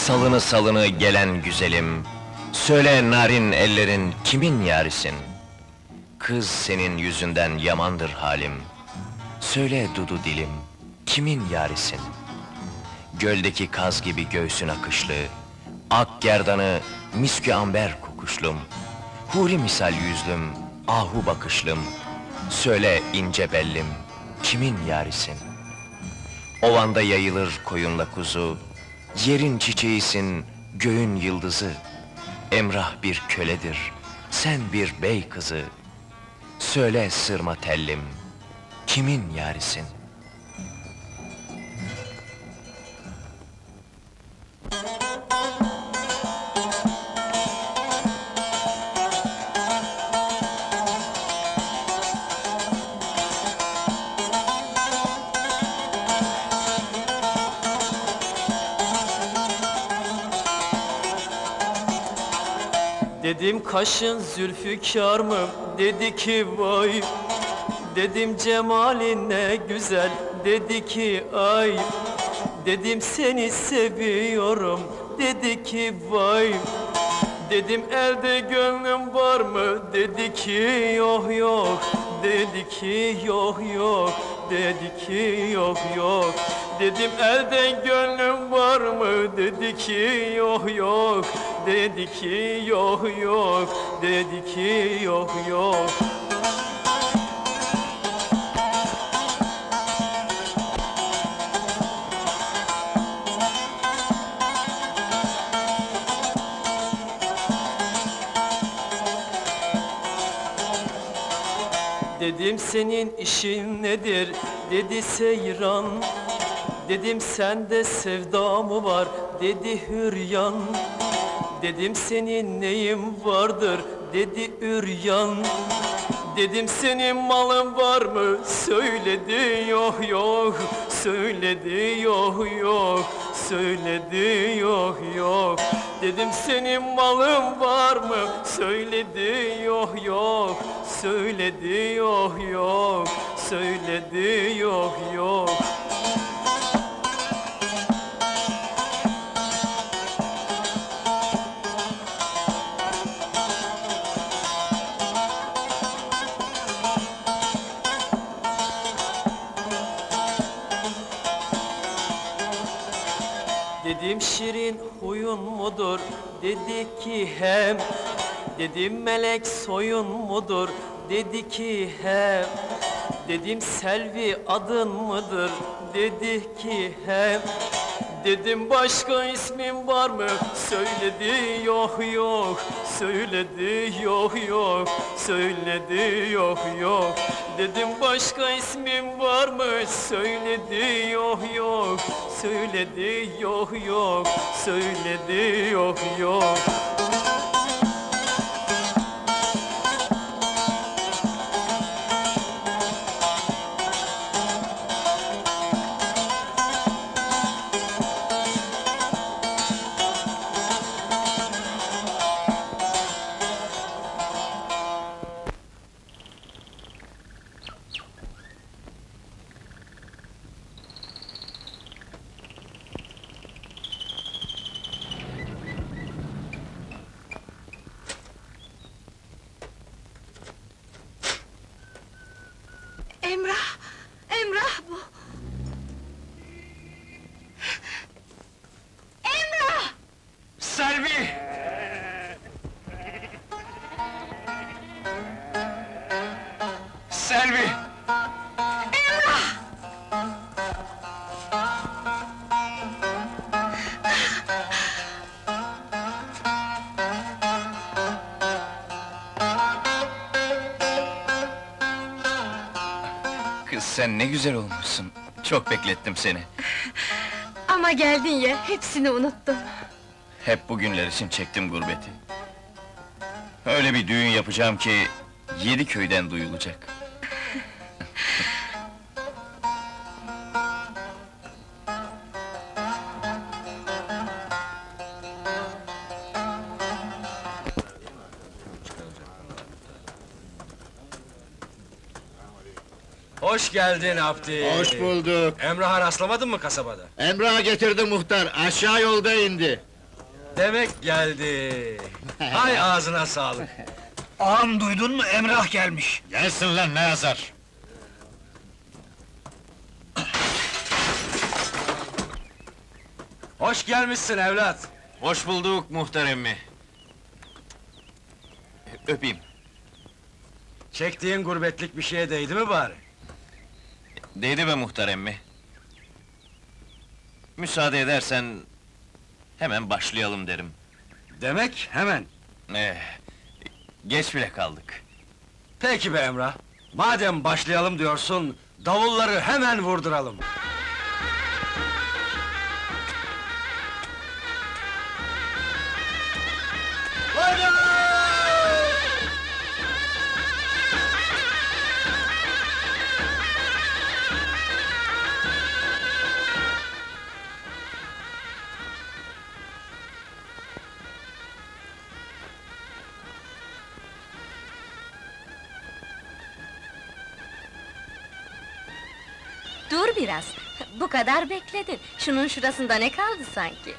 Salını salını gelen güzelim, söyle narin ellerin kimin yarisin? Kız senin yüzünden yamandır halim, söyle dudu dilim, kimin yarisin? Göldeki kaz gibi göğsün akışlı, ak gerdanı miskü amber kokuşlum, huri misal yüzlüm, ahu bakışlım, söyle ince bellim, kimin yarisin? Ovanda yayılır koyunla kuzu, yerin çiçeğisin, göğün yıldızı. Emrah bir köledir, sen bir bey kızı. Söyle sırma tellim, kimin yarisin? Dedim kaşın zülfikar mı? Dedi ki vay. Dedim cemalin ne güzel. Dedi ki ay. Dedim seni seviyorum. Dedi ki vay. Dedim elde gönlüm var mı? Dedi ki yok yok. Dedi ki yok yok. Dedi ki yok yok. Dedim elde gönlüm var mı? Dedi ki yok yok. Dedi ki yok yok. Dedi ki yok yok. Dedim senin işin nedir? Dedi seyran. Dedim sende sevda mı var? Dedi hüryan. Dedim senin neyin vardır? Dedi üryan. Dedim senin malın var mı? Söyledi yok yok. Söyledi yok yok. Söyledi yok yok. Dedim senin malın var mı? Söyledi yok yok. Söyledi yok yok. Söyledi yok yok. Dedim şirin huyun mudur? Dedi ki hem. Dedim melek soyun mudur? Dedi ki hem. Dedim Selvi adın mıdır? Dedi ki hem. Dedim başka ismin var mı? Söyledi yok yok. Söyledi yok yok. Söyledi yok yok. Dedim başka ismin var mı? Söyledi yok yok. Söyledi yok yok. Söyledi yok yok. Emrah! Emrah bu! Emrah! Selvi! Selvi! Emrah! Kız sen ne güzel olmuşsun. Çok beklettim seni. Ama geldin ya, hepsini unuttum. Hep bugünler için çektim gurbeti. Öyle bir düğün yapacağım ki 7 köyden duyulacak. Hoş geldin Abdi. Hoş bulduk. Emrah'a rastlamadın mı kasabada? Emrah'ı getirdi muhtar, aşağı yolda indi. Demek geldi. Hay ağzına sağlık. Ağam duydun mu? Emrah gelmiş. Gelsin lan, ne yazar? Hoş gelmişsin evlat. Hoş bulduk muhtar emmi. Öpeyim. Çektiğin gurbetlik bir şeye değdi mi bari? Değdi be muhtar emmi. Müsaade edersen... hemen başlayalım derim. Demek hemen. Eh, geç bile kaldık. Peki be Emrah. Madem başlayalım diyorsun, davulları hemen vurduralım. Dur biraz, bu kadar bekledin. Şunun şurasında ne kaldı sanki?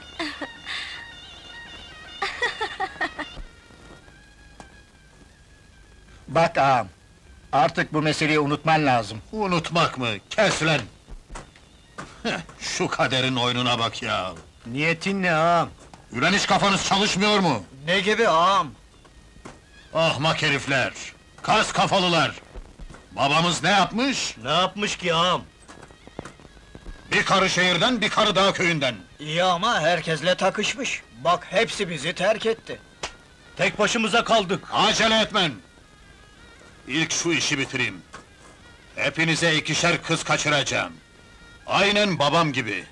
Bak ağam, artık bu meseleyi unutman lazım. Unutmak mı? Kes lan! Heh, şu kaderin oyununa bak ya! Niyetin ne ağam? Ulan hiç kafanız çalışmıyor mu? Ne gibi ağam? Ahmak herifler! Kas kafalılar! Babamız ne yapmış? Ne yapmış ki ağam? Bir karı şehirden, bir karı dağ köyünden! İyi ama herkesle takışmış. Bak hepsi bizi terk etti. Tek başımıza kaldık. Acele etmen! İlk şu işi bitireyim. Hepinize 2'şer kız kaçıracağım. Aynen babam gibi.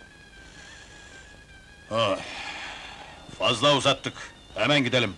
Oh, fazla uzattık. Hemen gidelim.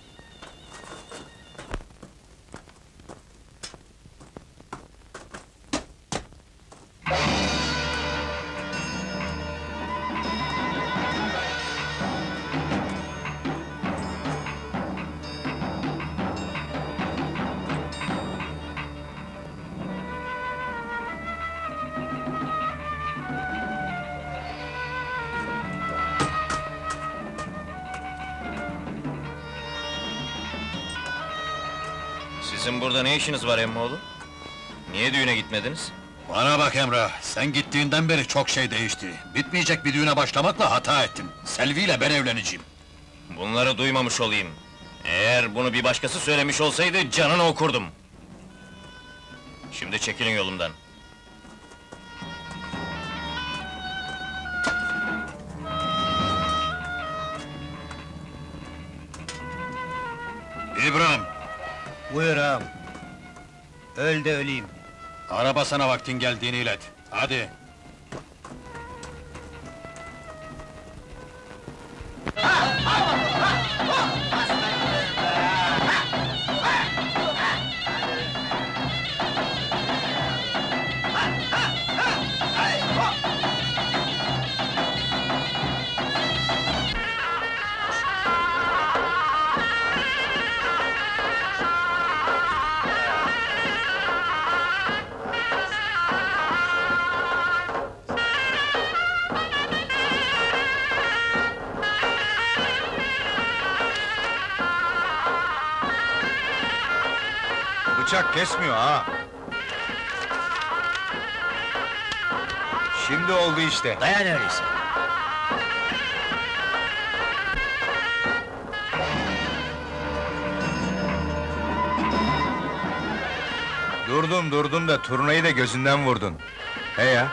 Sizin burada ne işiniz var emmoğlu? Niye düğüne gitmediniz? Bana bak Emrah, sen gittiğinden beri çok şey değişti. Bitmeyecek bir düğüne başlamakla hata ettin. Selvi ile ben evleneceğim. Bunları duymamış olayım. Eğer bunu bir başkası söylemiş olsaydı, canını okurdum. Şimdi çekilin yolumdan. İbrahim, Buyur ağam. Öl de öleyim. araba sana vaktin geldiğini ilet. Hadi. Bıçak kesmiyor ha. Şimdi oldu işte. Dayan öyleyse. Durdum da turnayı da gözünden vurdun. He ya.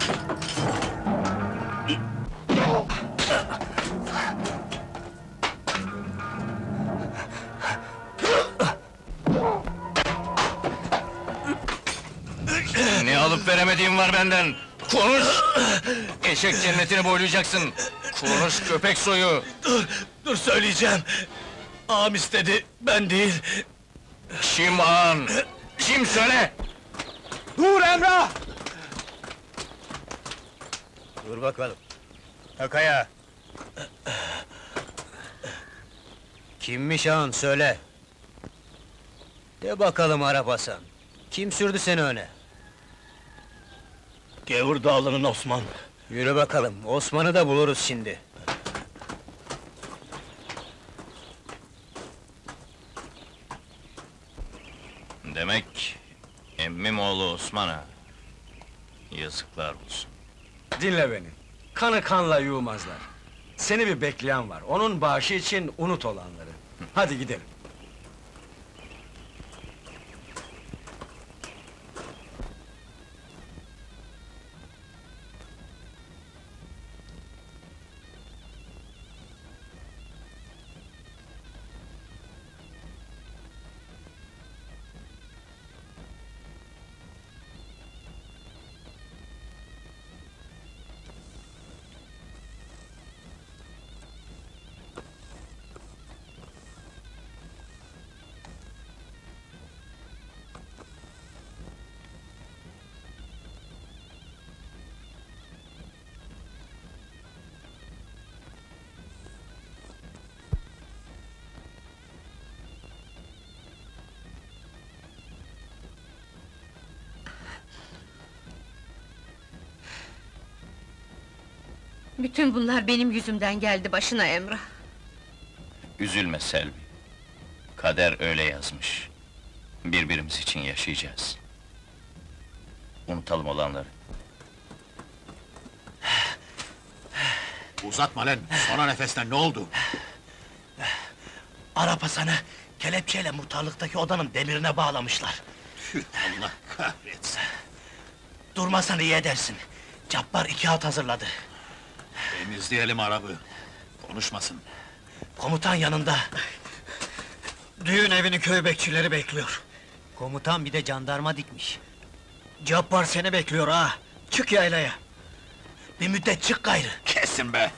Ne alıp veremediğin var benden! Konuş! Eşek cennetini boylayacaksın! Konuş köpek soyu! Dur söyleyeceğim. Ağam istedi, ben değil. Kim ağan? Kim söyle! Dur Emrah! Dur bakalım. Takaya. Kimmiş ağan söyle. De bakalım Arapasan. Kim sürdü seni öne? Gevur Dağlı'nın Osman. Yürü bakalım, Osman'ı da buluruz şimdi. Demek... emmim oğlu Osman'a... Yazıklar olsun. Dinle beni. Kanı kanla yuğmazlar. Seni bir bekleyen var. Onun bağışı için unut olanları. Hadi gidelim. Bütün bunlar benim yüzümden geldi başına Emrah. Üzülme Selvi. Kader öyle yazmış. Birbirimiz için yaşayacağız. Unutalım olanları. Uzatma lan, sona nefesten ne oldu? Arapasan'ı kelepçeyle muhtarlıktaki odanın demirine bağlamışlar. Tüh, Allah kahretsin! Durmasan iyi edersin. Cabbar 2 at hazırladı. Temizleyelim arabı, konuşmasın. Komutan yanında. Düğün evini köy bekçileri bekliyor. Komutan bir de jandarma dikmiş. Cabbar seni bekliyor ha. Çık yaylaya. Bir müddet çık gayrı. Kesin be!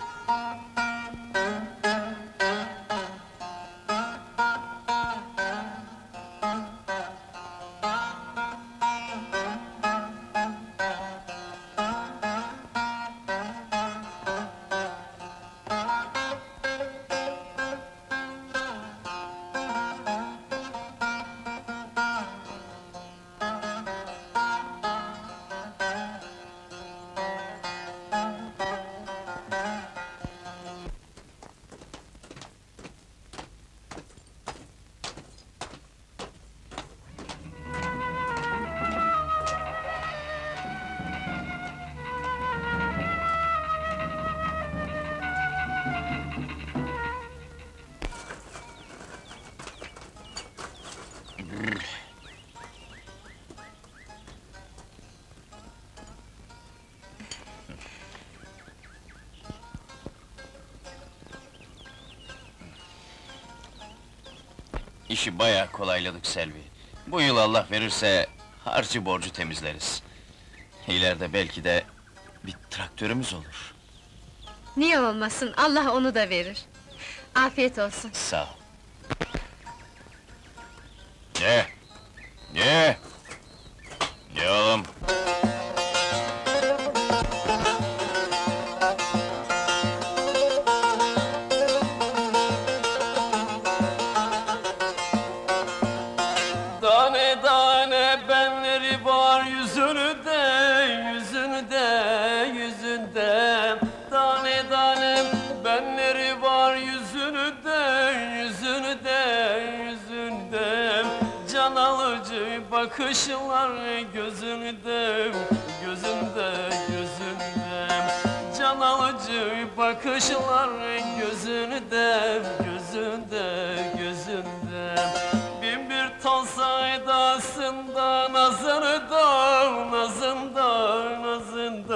İşi bayağı kolayladık Selvi. Bu yıl Allah verirse harcı borcu temizleriz. İleride belki de bir traktörümüz olur. Niye olmasın, Allah onu da verir. Afiyet olsun. Sağ ol. Ye! Ye! Ye oğlum! Tane tane benleri var yüzünde, yüzünde, yüzünde. Tane tane benleri var yüzünde, yüzünde, yüzünde. Can alıcı bakışlar gözünde, gözünde, gözünde. Can alıcı bakışlar gözünde, gözünde, gözünde. Bin bir ton saydasında nazında, nazında, nazında.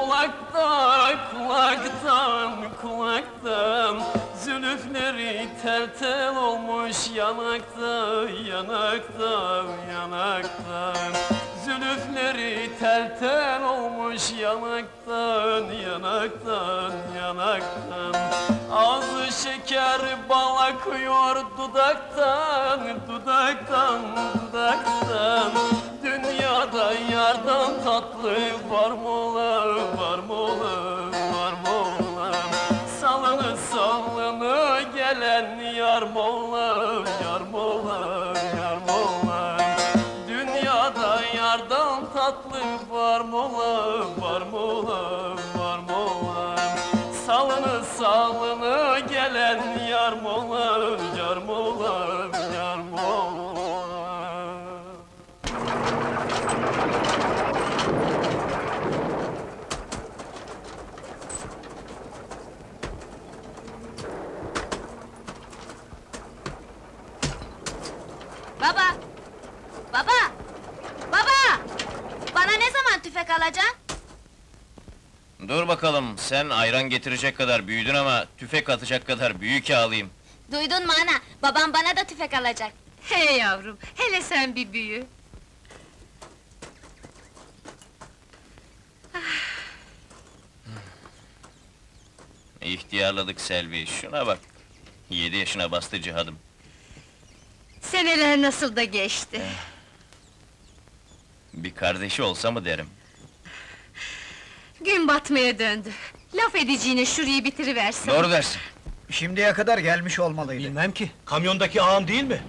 kulaktan zülüfleri tel tel olmuş yanaktan zülüfleri tel tel olmuş yanaktan ağzı şeker bal akıyor dudaktan dünyada yardan tatlı var mı ola salını gelen yar mola dünyada yardan tatlı var mola salını gelen yar mola Baba! Bana ne zaman tüfek alacaksın? Dur bakalım, sen ayran getirecek kadar büyüdün ama tüfek atacak kadar büyük alayım. Duydun mu ana? Babam bana da tüfek alacak. Hey yavrum, hele sen bir büyü. İhtiyarladık Selvi, şuna bak! 7 yaşına bastı cihadım. Seneler nasıl da geçti. Bir kardeşi olsa mı derim. Gün batmaya döndü. Laf edeceğine şurayı bitiriversin. Doğru dersin. Şimdiye kadar gelmiş olmalıydı. Bilmem ki, kamyondaki ağam değil mi?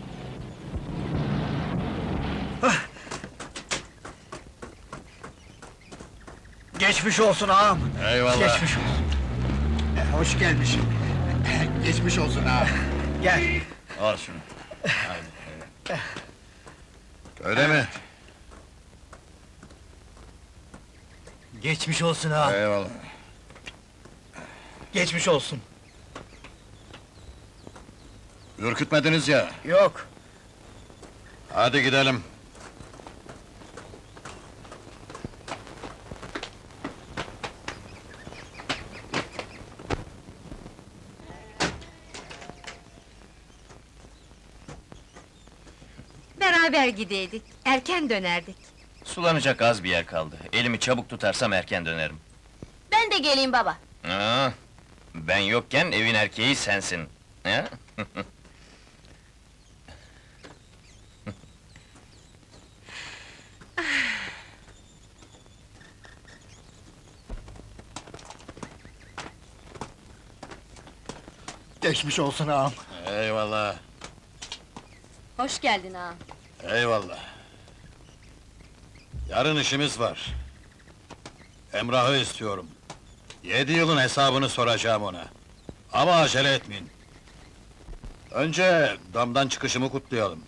Geçmiş olsun ağam. Eyvallah. Geçmiş olsun. Hoş gelmişsin. Geçmiş olsun ha. Gel. Al şunu. Öyle mi? Geçmiş olsun ağam. Eyvallah. Geçmiş olsun. Ürkütmediniz ya. Yok. Hadi gidelim. Beraber gideydik, erken dönerdik. Sulanacak az bir yer kaldı. Elimi çabuk tutarsam erken dönerim. Ben de geleyim baba. Aa, ben yokken evin erkeği sensin. Ha? Geçmiş olsun ağam. Eyvallah, Hoş geldin ağam. eyvallah. Yarın işimiz var. Emrah'ı istiyorum. 7 yılın hesabını soracağım ona. Ama acele etmeyin. Önce damdan çıkışımı kutlayalım.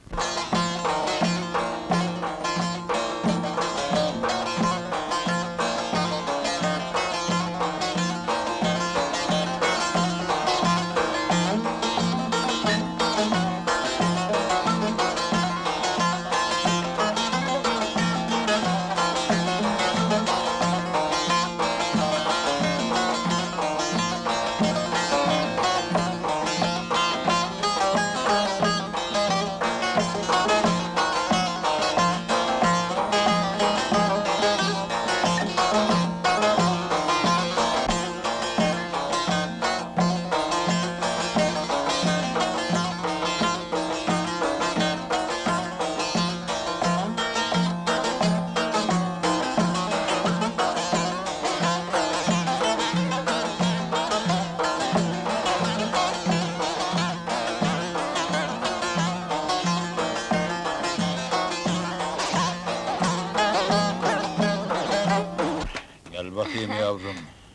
Gel bakayım yavrum.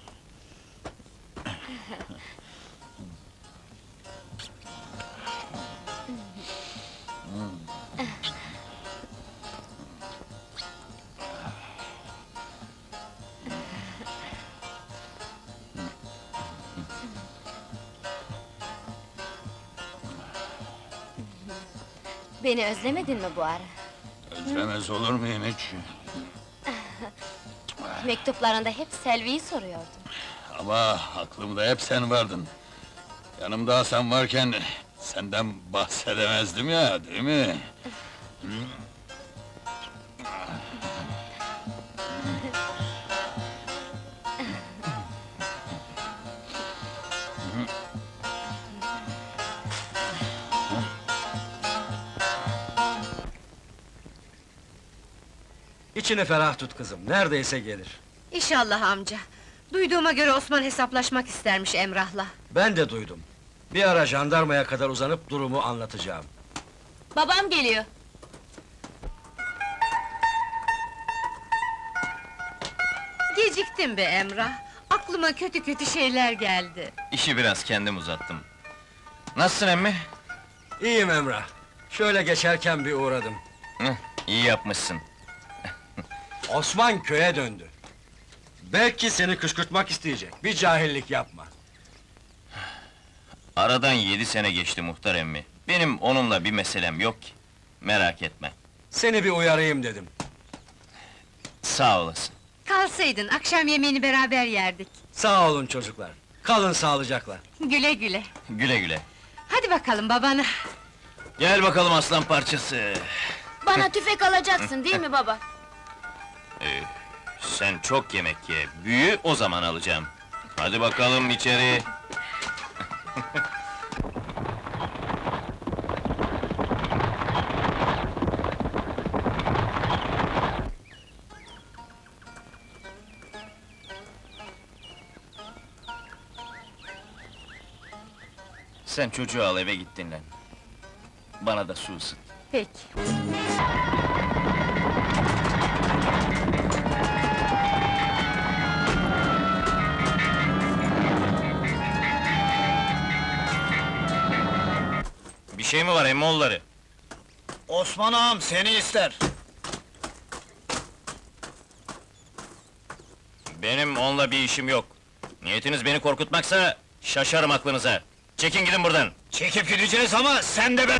Beni özlemedin mi bu ara? Özlemez olur muyum hiç? Mektuplarında hep Selvi'yi soruyordun. Ama aklımda hep sen vardın. Yanımda sen varken senden bahsedemezdim ya, değil mi? İçini ferah tut kızım, neredeyse gelir. İnşallah amca. Duyduğuma göre Osman hesaplaşmak istermiş Emrah'la. Ben de duydum. Bir ara jandarmaya kadar uzanıp durumu anlatacağım. Babam geliyor. Geciktin be Emrah. Aklıma kötü kötü şeyler geldi. İşi biraz kendim uzattım. Nasılsın emmi? İyiyim Emrah. Şöyle geçerken bir uğradım. Hı, iyi yapmışsın. Osman köye döndü. Belki seni kışkırtmak isteyecek. Bir cahillik yapma. Aradan 7 sene geçti muhtar emmi. Benim onunla bir meselem yok ki. Merak etme. Seni bir uyarayım dedim. Sağ olasın. Kalsaydın, akşam yemeğini beraber yerdik. Sağ olun çocuklar. Kalın sağlıcakla. Güle güle. Güle güle. Hadi bakalım babana. Gel bakalım aslan parçası. Bana tüfek alacaksın değil mi baba? Sen çok yemek ye, büyü o zaman alacağım. Hadi bakalım içeri. Sen çocuğu al eve git dinlen. Bana da su ısıt. Peki. Bir şey mi var emmoğulları? Osman ağam seni ister. Benim onunla bir işim yok. Niyetiniz beni korkutmaksa şaşarım aklınıza. Çekin gidin buradan. Çekip gideceğiz ama sen de ben...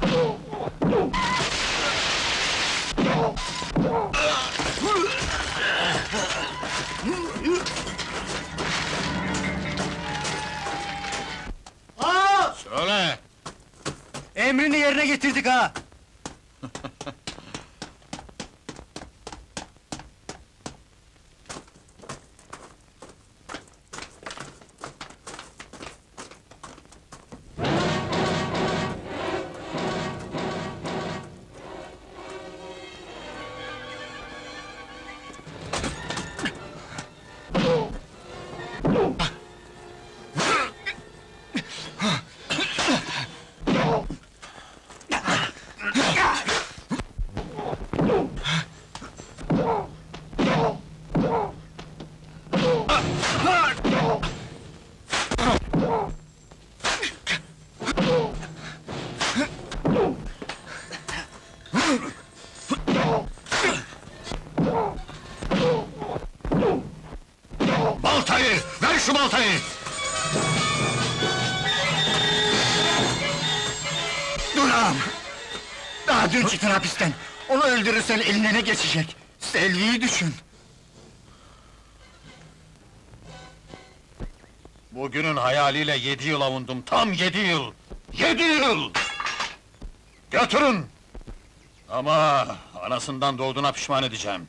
Söyle! Emrini yerine getirdik ha! Baltayı! Ver şu baltayı! Dur ağam! Daha dün çıktın hapisten. Onu öldürürsen eline ne geçecek? Selvi'yi düşün. Bugünün hayaliyle 7 yıl avundum, tam 7 yıl! 7 yıl! Götürün! Ama anasından doğduğuna pişman edeceğim.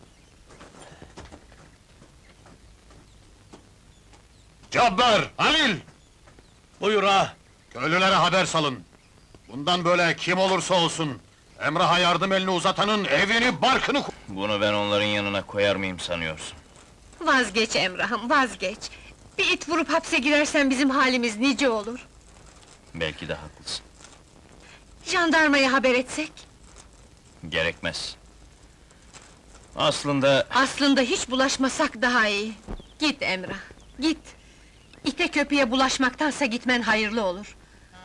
Cabbar, Halil! Buyur ağa! Köylülere haber salın. Bundan böyle kim olursa olsun, Emrah'a yardım elini uzatanın evini, barkını... Bunu ben onların yanına koyar mıyım sanıyorsun? Vazgeç Emrah'ım, vazgeç. Bir it vurup hapse girersen bizim halimiz nice olur. Belki de haklısın. Jandarmaya haber etsek? Gerekmez. Aslında Aslında hiç bulaşmasak daha iyi. Git Emrah, git! İte köpeğe bulaşmaktansa gitmen hayırlı olur.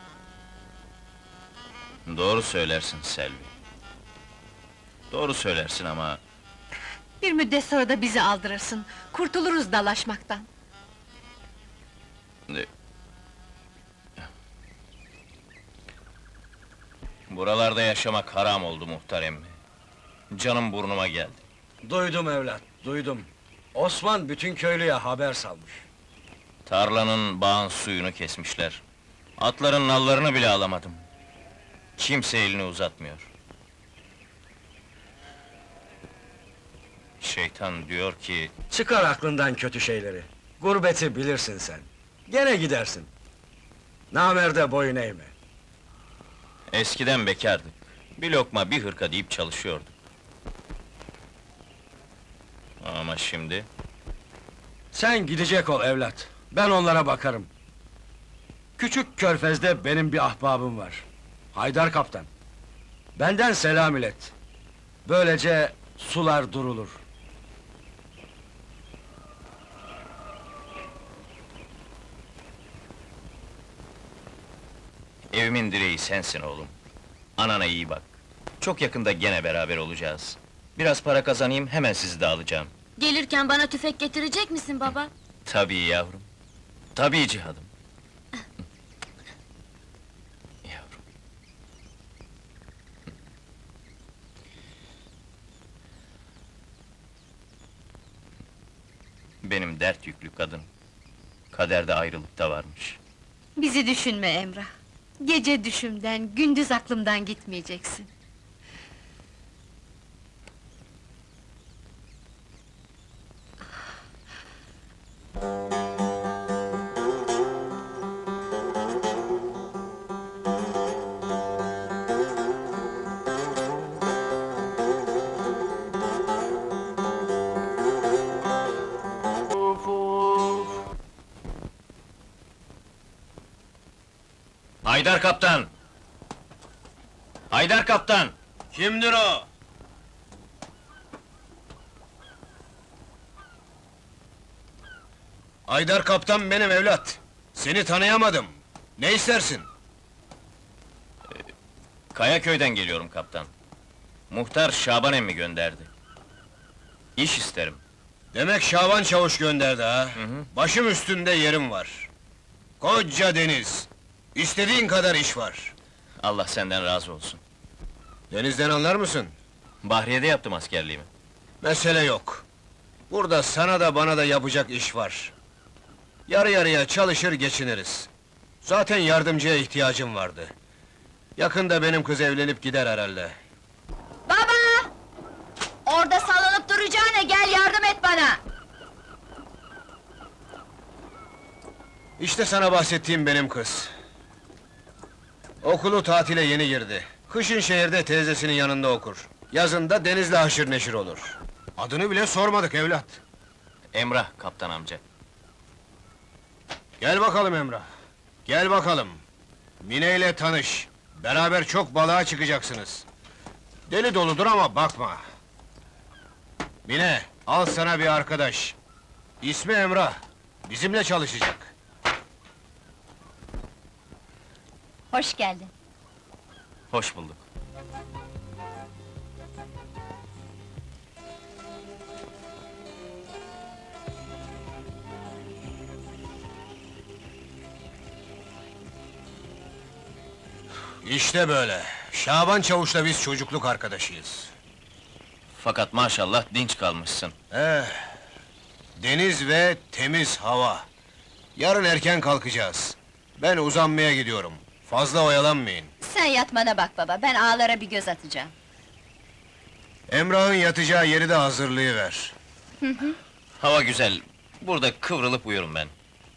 doğru söylersin Selvi. Doğru söylersin ama Bir müddet sonra da bizi aldırırsın. Kurtuluruz dalaşmaktan. buralarda yaşamak haram oldu muhtar emmi. Canım burnuma geldi. Duydum evlat, duydum. Osman bütün köylüye haber salmış. Tarlanın bağın suyunu kesmişler. Atların nallarını bile alamadım. Kimse elini uzatmıyor. Şeytan diyor ki... Çıkar aklından kötü şeyleri. Gurbeti bilirsin sen. Gene gidersin. Namerde boyun eğme. Eskiden bekardık. Bir lokma, bir hırka deyip çalışıyorduk. Ama şimdi... Sen gidecek ol evlat. Ben onlara bakarım. Küçük Körfez'de benim bir ahbabım var. Haydar Kaptan. Benden selam ilet. Böylece sular durulur. Evimin direği sensin oğlum. Anana iyi bak. Çok yakında gene beraber olacağız. Biraz para kazanayım, hemen sizi de alacağım. Gelirken bana tüfek getirecek misin baba? Tabii yavrum. Tabii cihadım. Yavrum. Benim dert yüklü kadın. Kaderde ayrılık da varmış. Bizi düşünme Emrah. Gece düşümden, gündüz aklımdan gitmeyeceksin. Haydar Kaptan! Haydar Kaptan! Kimdir o? Haydar Kaptan benim evlat. Seni tanıyamadım. Ne istersin? Kayaköy'den geliyorum kaptan. Muhtar Şaban emmi gönderdi. İş isterim. Demek Şaban Çavuş gönderdi ha? hı. Başım üstünde yerim var. Koca deniz. İstediğin kadar iş var. Allah senden razı olsun. Denizden anlar mısın? Bahriye'de yaptım askerliğimi. Mesele yok. Burada sana da bana da yapacak iş var. Yarı yarıya çalışır geçiniriz. Zaten yardımcıya ihtiyacım vardı. Yakında benim kız evlenip gider herhalde. Baba! Orada sallanıp duracağına gel yardım et bana! İşte sana bahsettiğim benim kız. Okulu tatile yeni girdi. Kışın şehirde teyzesinin yanında okur. Yazın da denizle haşır neşir olur. Adını bile sormadık evlat. Emrah kaptan amca. Gel bakalım Emrah. Gel bakalım. Mine ile tanış. Beraber çok balığa çıkacaksınız. Deli doludur ama bakma. Mine, al sana bir arkadaş. İsmi Emrah. Bizimle çalışacak. Hoş geldin. Hoş bulduk. İşte böyle. Şaban Çavuş'la biz çocukluk arkadaşıyız. Fakat maşallah dinç kalmışsın. Deniz ve temiz hava. Yarın erken kalkacağız. Ben uzanmaya gidiyorum. Fazla oyalanmayın. Sen yatmana bak baba, ben ağlara bir göz atacağım. Emrah'ın yatacağı yeri de hazırlayıver. Hava güzel. Burada kıvrılıp uyurum ben.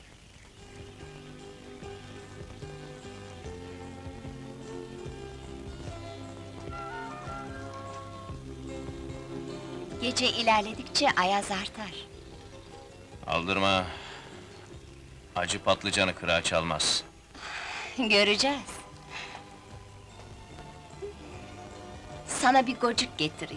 Gece ilerledikçe ayaz artar. Aldırma. Acı patlıcanı kırağı çalmaz. Göreceğiz. Sana bir gocuk getireyim.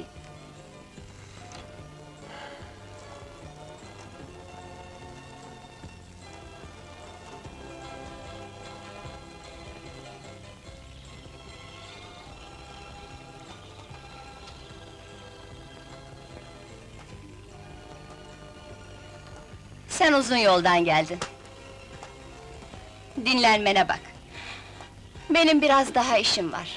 Sen uzun yoldan geldin. Dinlenmene bak. Benim biraz daha işim var.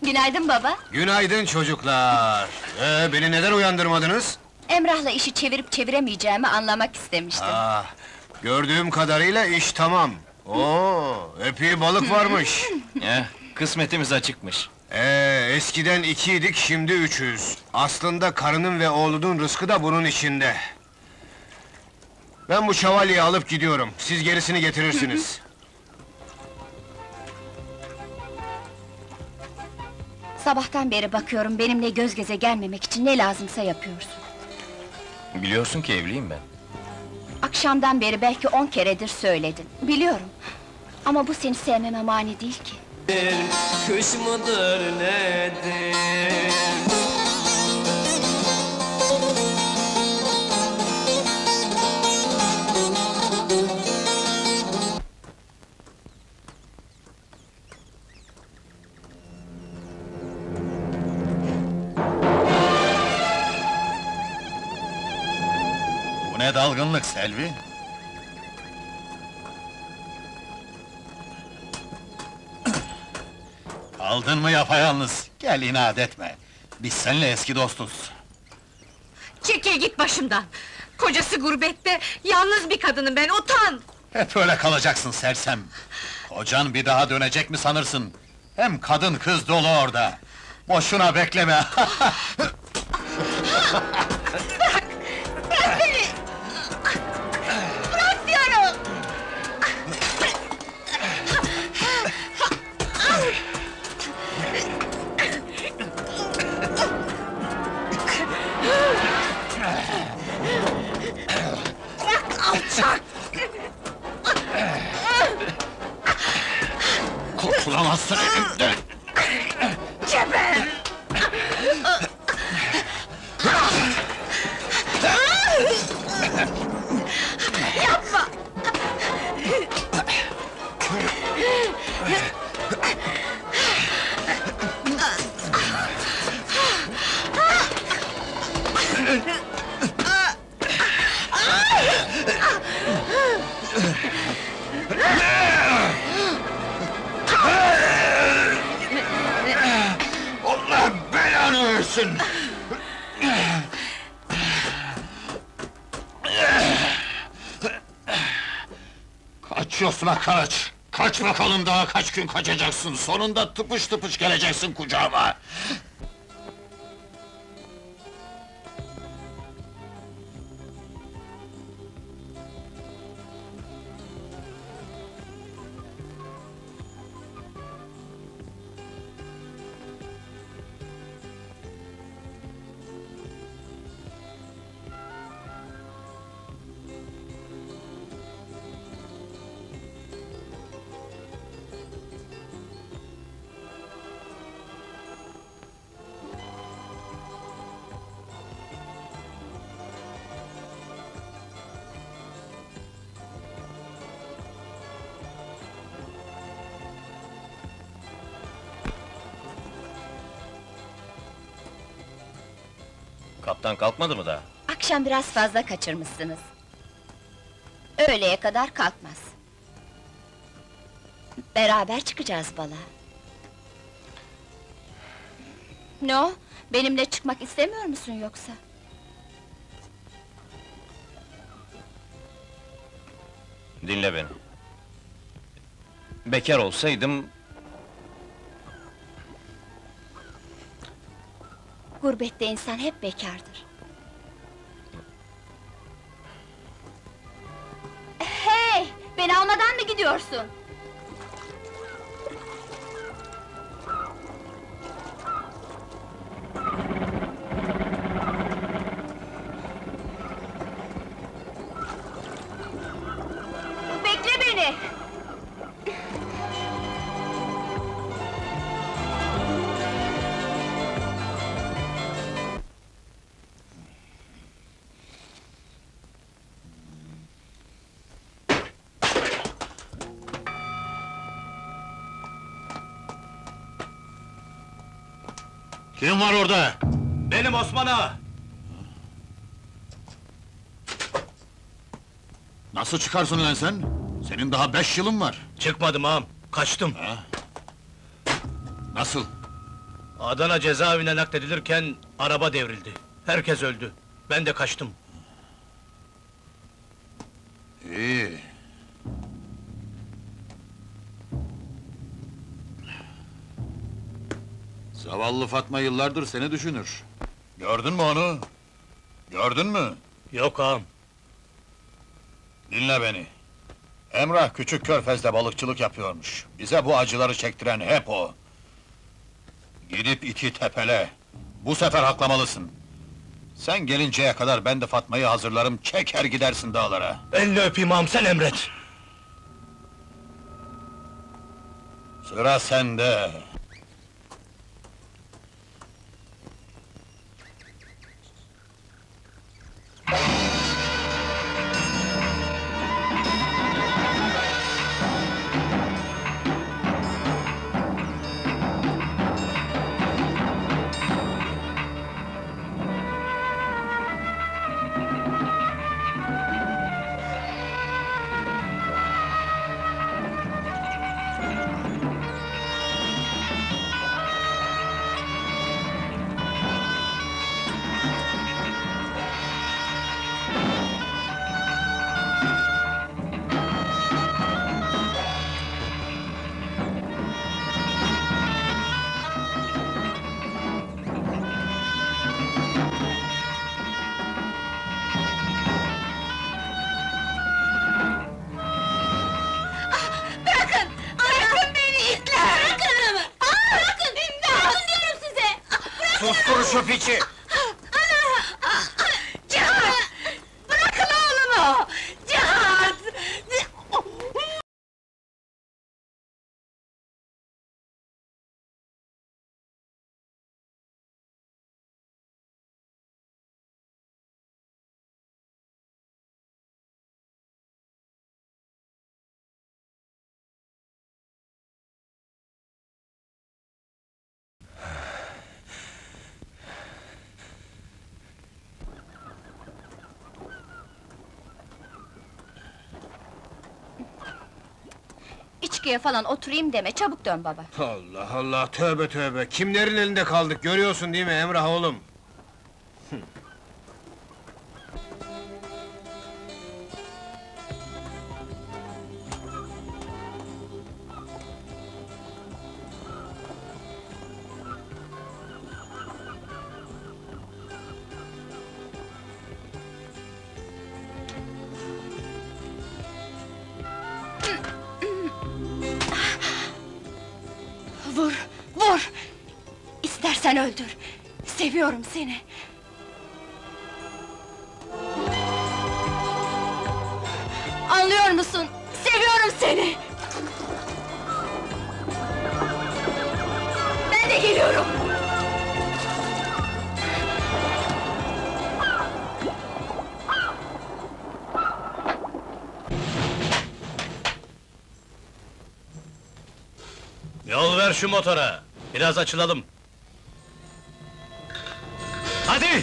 Günaydın baba. Günaydın çocuklar. Beni neden uyandırmadınız? Emrah'la işi çevirip çeviremeyeceğimi anlamak istemiştim. Gördüğüm kadarıyla iş tamam. Oo, epey balık varmış. Kısmetimiz açıkmış. Eskiden 2'ydik, şimdi 3'üz. Aslında karının ve oğlunun rızkı da bunun içinde. Ben bu şövalyeyi alıp gidiyorum. Siz gerisini getirirsiniz. Sabahtan beri bakıyorum, benimle göz göze gelmemek için ne lazımsa yapıyorsun. Biliyorsun ki evliyim ben. Akşamdan beri belki 10 keredir söyledin, biliyorum. Ama bu seni sevmeme mani değil ki. Kış mıdır nedir? Bu ne dalgınlık Selvi? Aldın mı yapayalnız? Gel inat etme. Biz seninle eski dostuz. Çekil git başımdan! Kocası gurbette, yalnız bir kadınım ben, utan! Hep öyle kalacaksın sersem. Kocan bir daha dönecek mi sanırsın? Hem kadın kız dolu orada. Boşuna bekleme. Bırak beni! Bırak diyorum! Bırak alçak! Kurtulamazsın elimden! Geber! Yapma! Allah belanı versin! Kaçıyorsun ha kaç! Kaç bakalım daha kaç gün kaçacaksın, sonunda tıpış tıpış geleceksin kucağıma! Kaptan kalkmadı mı daha? Akşam biraz fazla kaçırmışsınız. Öğleye kadar kalkmaz. Beraber çıkacağız balığa. Ne o? Benimle çıkmak istemiyor musun yoksa? Dinle beni. Bekar olsaydım... Gurbette insan hep bekardır. Hey! Beni almadan mı gidiyorsun? Bekle beni! Kim var orada? Benim Osman Ağa! Nasıl çıkarsın lan sen? Senin daha 5 yılın var. Çıkmadım ağam, kaçtım. Nasıl? Adana cezaevine nakledilirken araba devrildi. Herkes öldü. Ben de kaçtım. İyi. Zavallı Fatma yıllardır seni düşünür. Gördün mü onu? Gördün mü? Yok ağam. Dinle beni. Emrah küçük körfezde balıkçılık yapıyormuş. Bize bu acıları çektiren hep o. Gidip iti tepele. Bu sefer haklamalısın. Sen gelinceye kadar ben de Fatma'yı hazırlarım, çeker gidersin dağlara. Elini öpeyim ağam, sen emret. Sıra sende. Bırakın! Bırakın beni itler! Bırakın! Bırakın! Bırakın diyorum size! Sustur şu piçi! Cihat! Bırakın oğlumu! Cihat! İçkiye falan oturayım deme, çabuk dön baba. Allah Allah, tövbe tövbe! Kimlerin elinde kaldık, görüyorsun değil mi Emrah oğlum? Vur, vur! İstersen öldür! Seviyorum seni! Anlıyor musun? Seviyorum seni! Ben de geliyorum! Yol ver şu motora! Biraz açılalım! Hadi!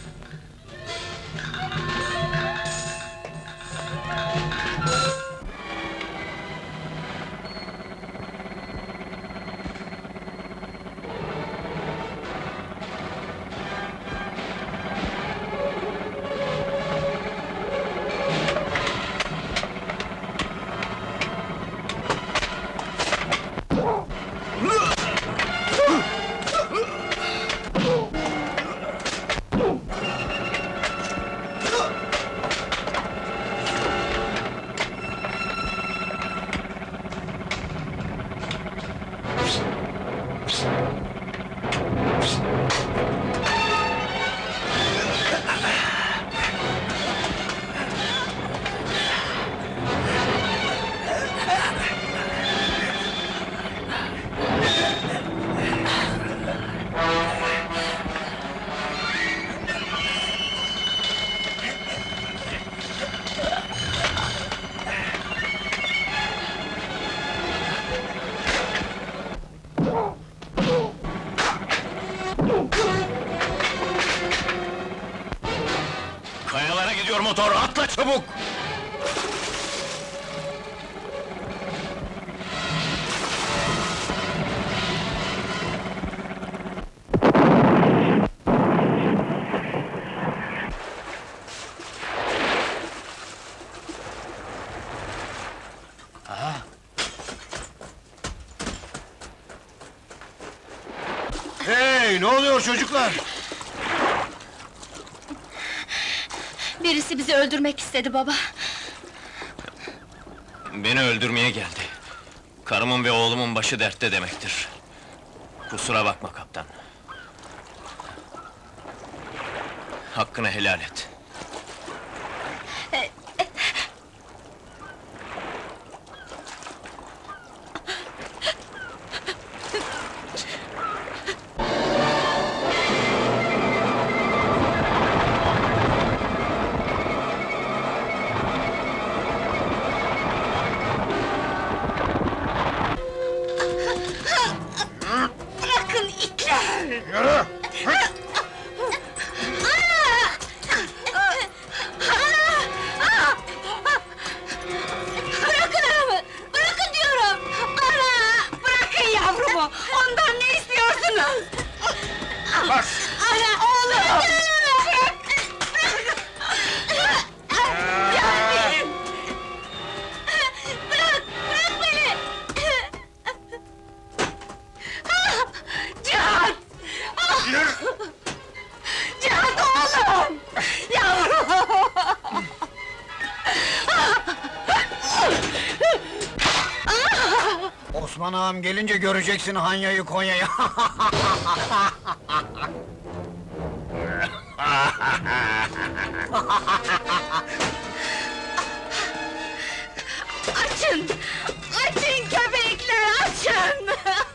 Kayalara gidiyor motor, atla çabuk! Hey, ne oluyor çocuklar? Birisi bizi öldürmek istedi baba. Beni öldürmeye geldi. Karımın ve oğlumun başı dertte demektir. Kusura bakma kaptan. Hakkını helal et. Bırakın itler! Yürü! Bırakın arabamı! Bırakın diyorum! Ana! Bırakın yavrumu! Ondan ne istiyorsunuz? Bak! Ana! Oğlum! Bırak! Gelmeyin! Bırak! Bırak beni! Cihat! Cihat oğlum! Yavrum! Osman ağam gelince göreceksin Hanya'yı Konya'yı. Açın! Açın köpekler, açın!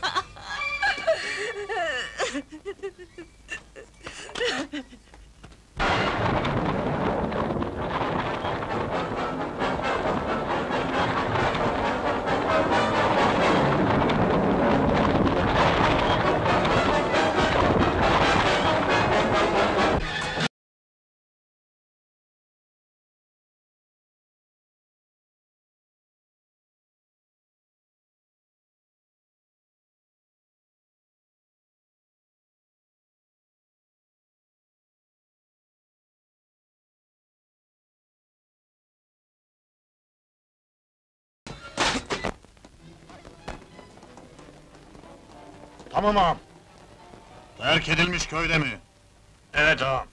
Tamam ağam. Terk edilmiş köyde mi? Evet ağam.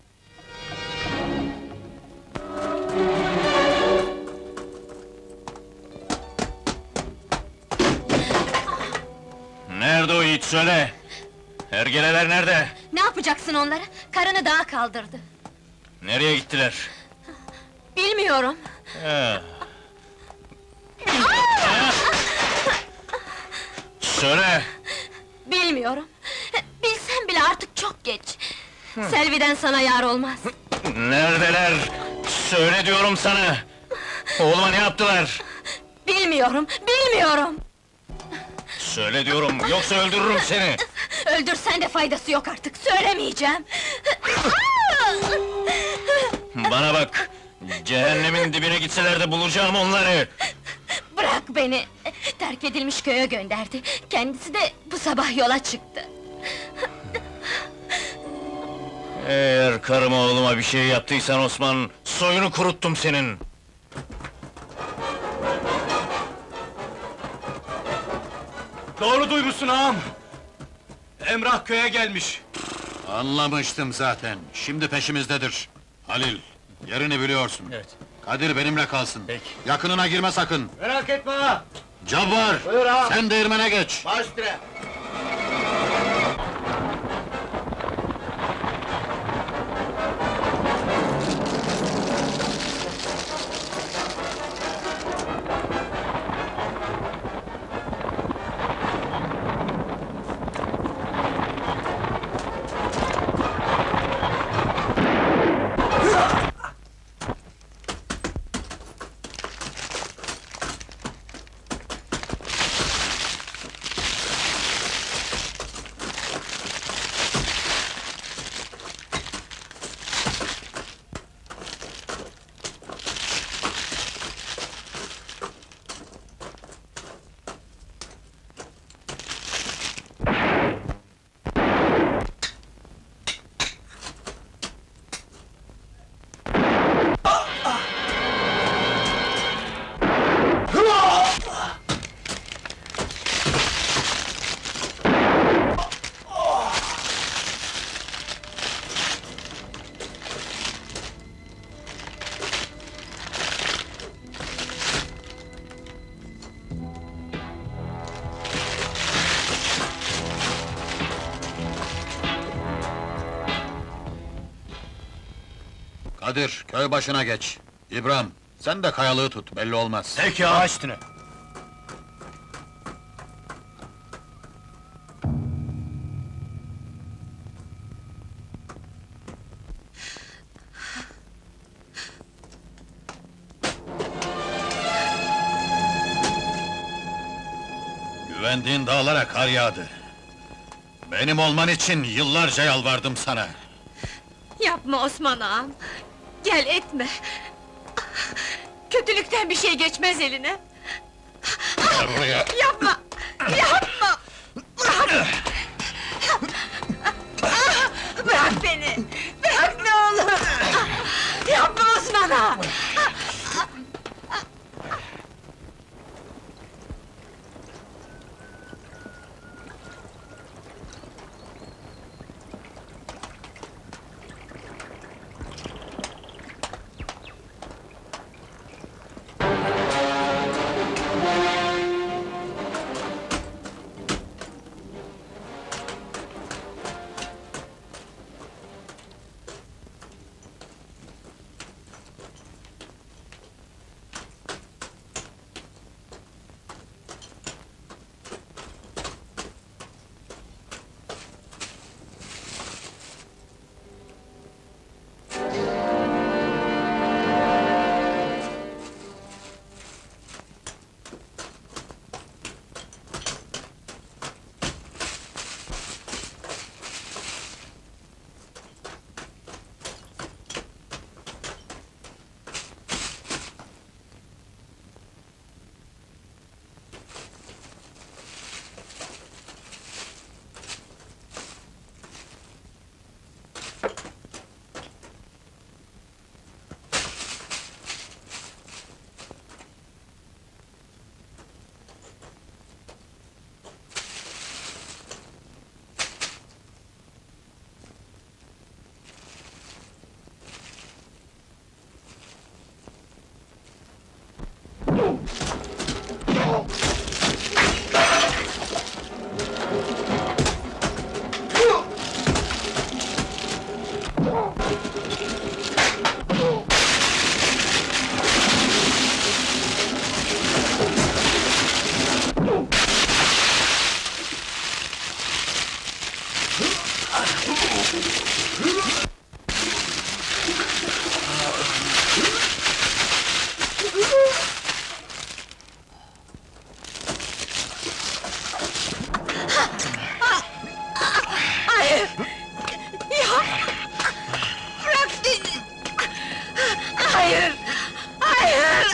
Nerede o yiğit söyle! Hergeleler nerede? Ne yapacaksın onlara? Karını dağa kaldırdı. Nereye gittiler? Bilmiyorum. Söyle! Bilmiyorum. Bilsem bile artık çok geç. Selvi'den sana yar olmaz. Neredeler? Söyle diyorum sana! Oğluma ne yaptılar? Bilmiyorum, bilmiyorum. Söyle diyorum, yoksa öldürürüm seni! Öldürsen de faydası yok artık, söylemeyeceğim. Bana bak! Cehennemin dibine gitseler de bulacağım onları! Bırak beni! Terk edilmiş köye gönderdi. Kendisi de bu sabah yola çıktı. Eğer karıma oğluma bir şey yaptıysan Osman, soyunu kuruttum senin! Doğru duymuşsun ağam! Emrah köye gelmiş. Anlamıştım zaten. Şimdi peşimizdedir. Halil, yerini biliyorsun. Evet. Kadir benimle kalsın. Peki. Yakınına girme sakın. Merak etme ağam. Cabbar, Buyur ağam. sen değirmene geç. Baş üstüne. Kadir, köy başına geç. İbrahim, sen de kayalığı tut, belli olmaz. Peki ağa üstüne. Güvendiğin dağlara kar yağdı. Benim olman için yıllarca yalvardım sana. Yapma Osman ağam! Gel etme! Kötülükten bir şey geçmez eline! Gel buraya! Yapma! Yapma! Bırak! Bırak beni! Bırak ne olur! Yapma Osman ağam! Hayır! Ya! Bırak beni! Hayır! Hayır!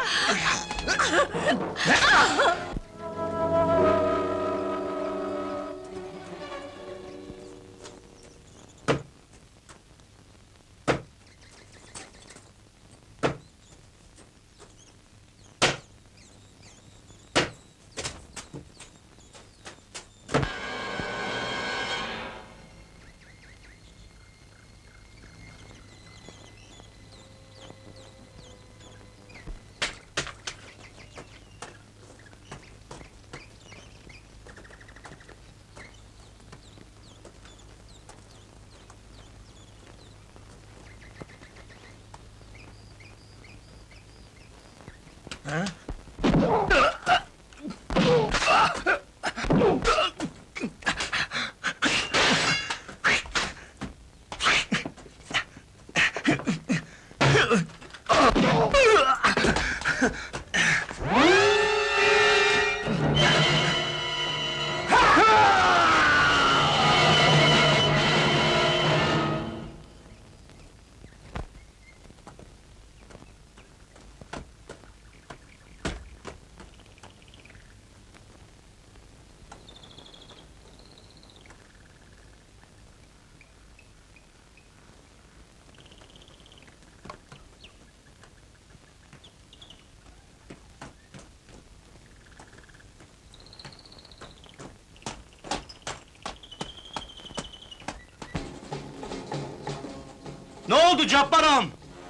Ne oldu Cabbar ağam?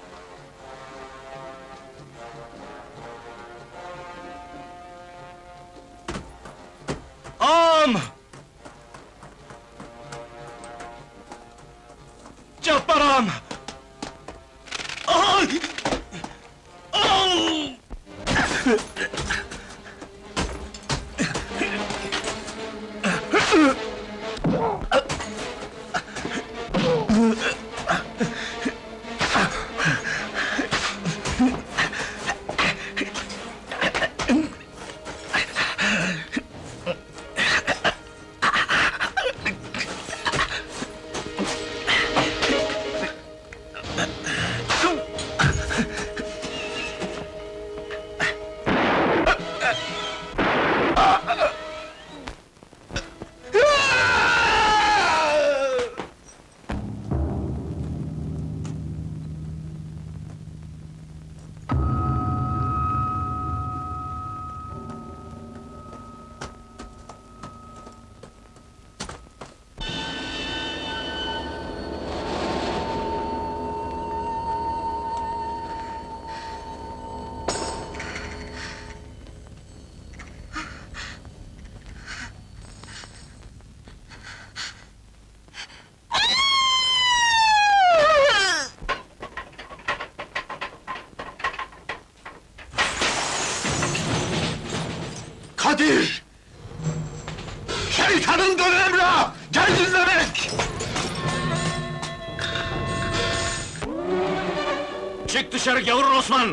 Ağam! Cabbar ağam! Kadir! Şeytanın dönü Emrah! Geldin demek! Çık dışarı gavur Osman!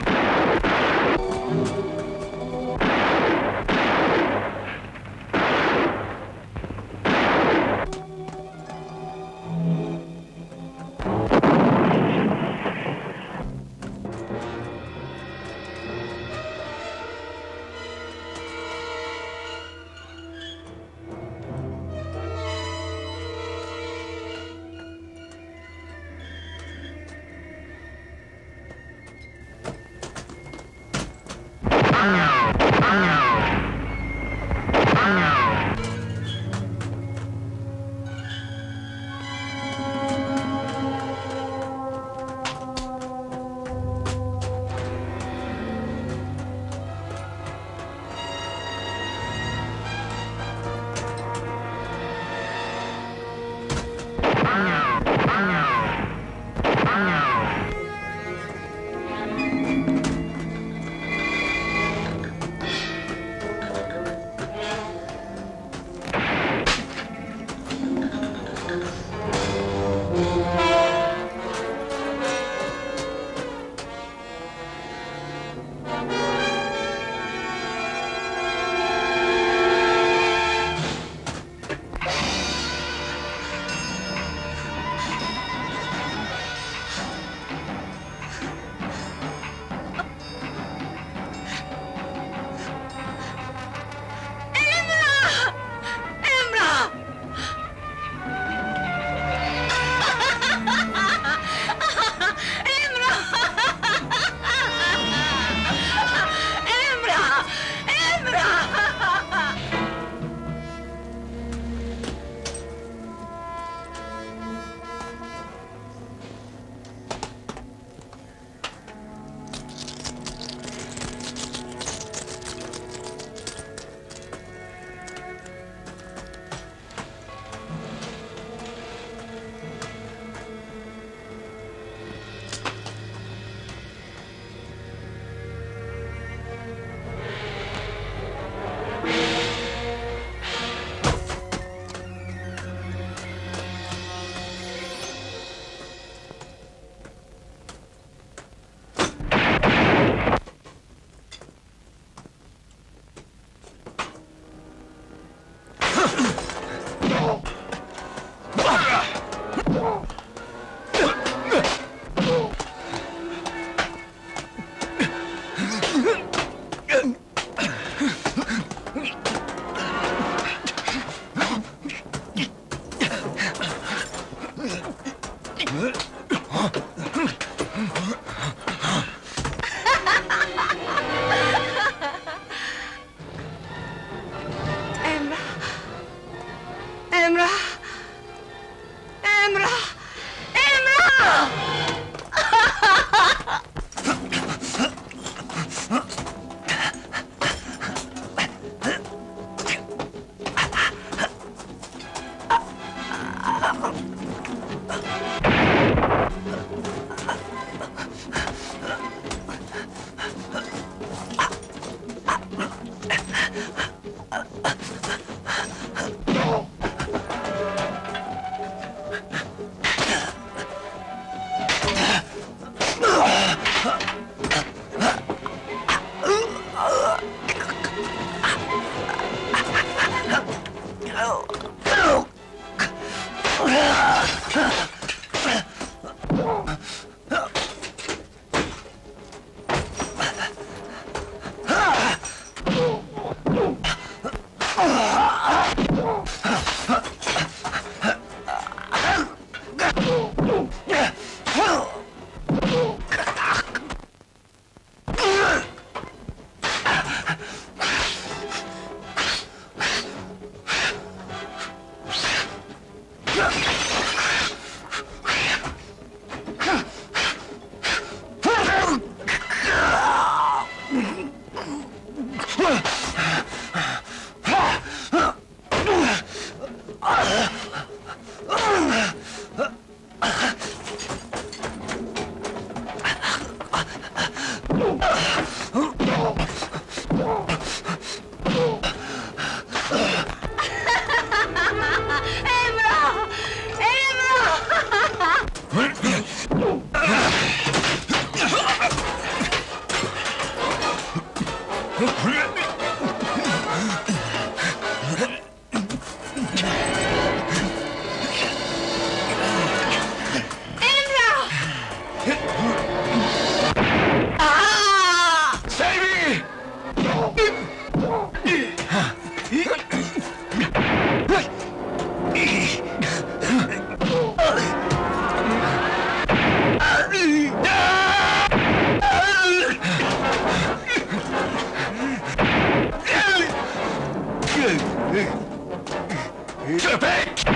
Köpek!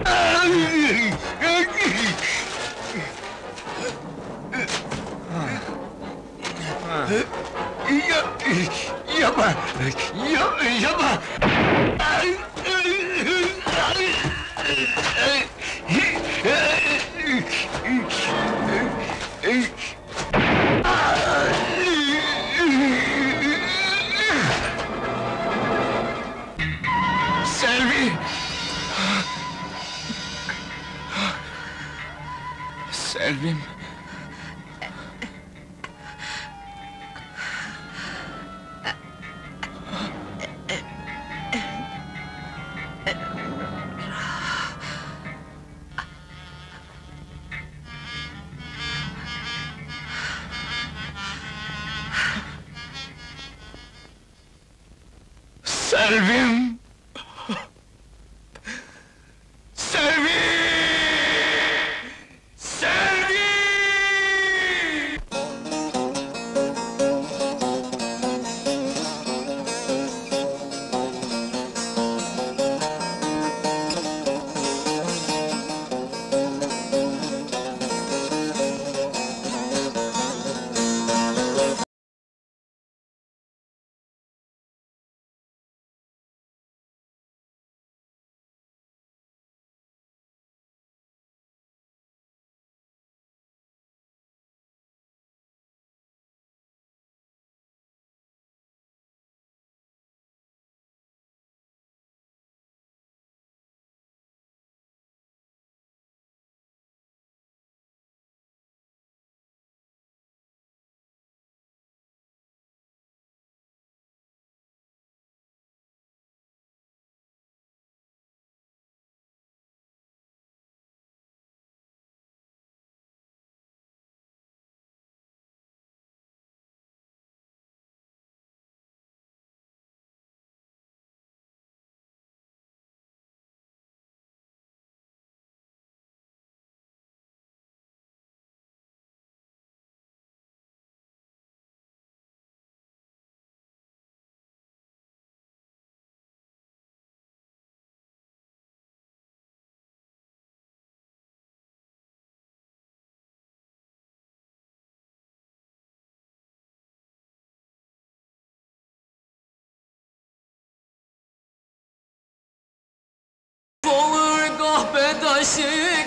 Yapma! Yapma! Selvi! Selvim! Selvim! Selvi! Selvi! Olur kahpe taşı